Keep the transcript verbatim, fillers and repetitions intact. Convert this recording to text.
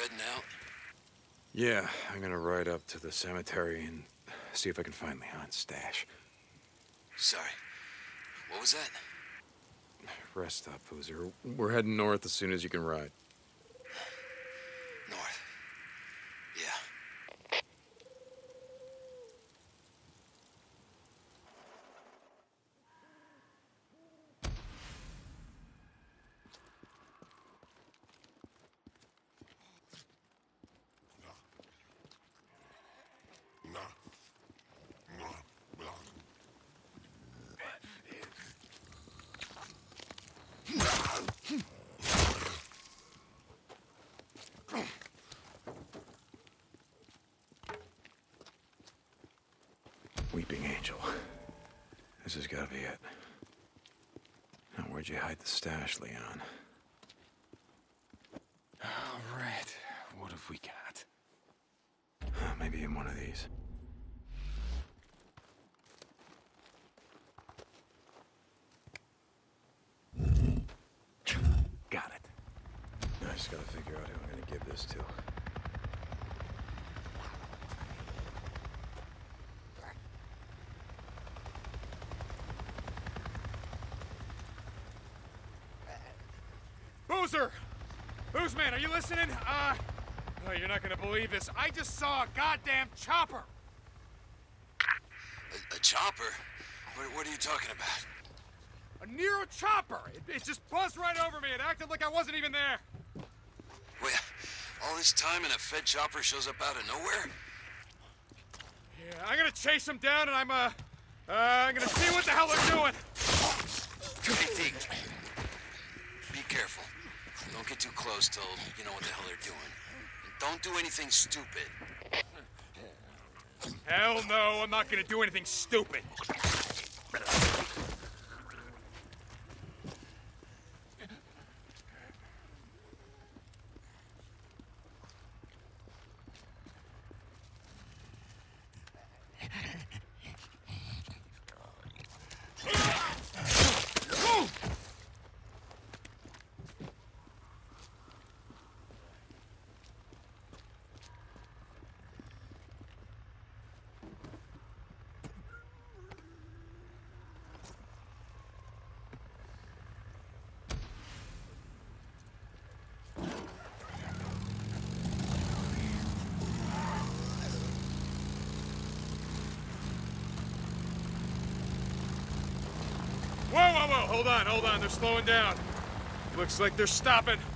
heading out? Yeah, I'm gonna ride up to the cemetery and see if I can find Leon's stash. Sorry. What was that? Rest up, Boozer. We're heading north as soon as you can ride. North. Yeah. Weeping Angel. This has gotta be it. Now, where'd you hide the stash, Leon? All right. What have we got? Uh, maybe in one of these. Got it. I just gotta figure out who I'm gonna give this to. Boozer! Boozman, are you listening? Uh, oh, you're not gonna believe this. I just saw a goddamn chopper! A, a chopper? What, what are you talking about? A Nero chopper! It, it just buzzed right over me. It acted like I wasn't even there. Wait, all this time and a Fed chopper shows up out of nowhere? Yeah, I'm gonna chase them down and I'm, uh, uh, I'm gonna see what the hell they're doing. Hey, Deke. Be careful. Don't get too close till you know what the hell they're doing. And don't do anything stupid. Hell no, I'm not gonna do anything stupid. Whoa, whoa, whoa, hold on, hold on, they're slowing down. Looks like they're stopping.